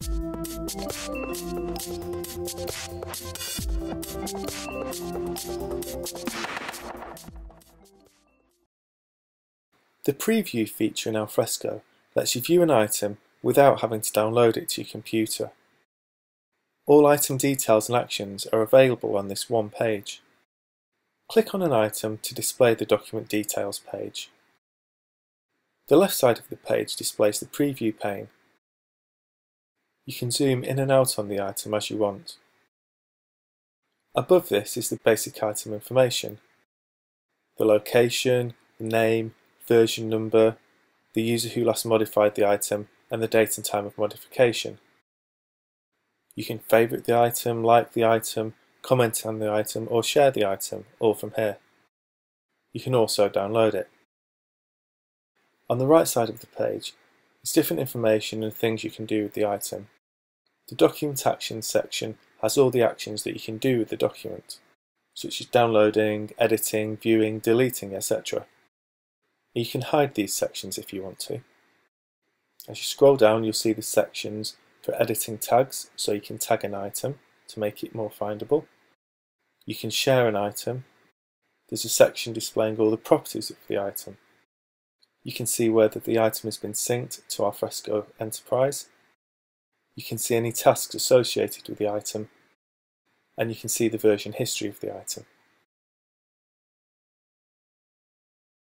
The Preview feature in Alfresco lets you view an item without having to download it to your computer. All item details and actions are available on this one page. Click on an item to display the document details page. The left side of the page displays the preview pane. You can zoom in and out on the item as you want. Above this is the basic item information: the location, the name, version number, the user who last modified the item, and the date and time of modification. You can favourite the item, like the item, comment on the item, or share the item, all from here. You can also download it. On the right side of the page is different information and things you can do with the item. The Document Actions section has all the actions that you can do with the document, such as downloading, editing, viewing, deleting, etc. You can hide these sections if you want to. As you scroll down, you'll see the sections for editing tags, so you can tag an item to make it more findable. You can share an item. There's a section displaying all the properties of the item. You can see whether the item has been synced to Alfresco Enterprise. You can see any tasks associated with the item, and you can see the version history of the item.